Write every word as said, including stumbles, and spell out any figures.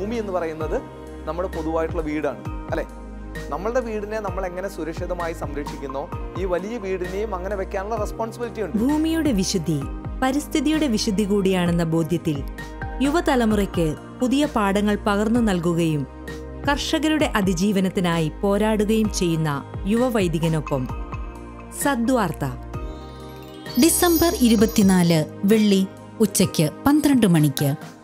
ഭൂമി എന്ന് പറയുന്നത് നമ്മുടെ പൊതുവായിട്ടുള്ള വീടാണ്, അല്ലേ? നമ്മളുടെ വീടിനെ നമ്മൾ എങ്ങനെ സുരക്ഷിതമായി സംരക്ഷിക്കുന്നോ ഈ വലിയ വീടിനെയും അങ്ങനെ വെക്കാനുള്ള റെസ്പോൺസിബിലിറ്റി ഉണ്ട്. ഭൂമിയുടെ വിശുദ്ധി പരിസ്ഥിതിയുടെ വിശുദ്ധി കൂടിയാണെന്ന ബോധ്യത്തിൽ യുവതലമുറയ്ക്ക് പുതിയ പാഠങ്ങൾ പകർന്നു നൽകുകയും കർഷകരുടെ അതിജീവനത്തിനായി പോരാടുകയും ചെയ്യുന്ന യുവവൈദികനൊപ്പം സദ്വാർത്ത. ഡിസംബർ ഇരുപത്തിനാല് വെള്ളി ഉച്ചയ്ക്ക് പന്ത്രണ്ട് മണിക്ക്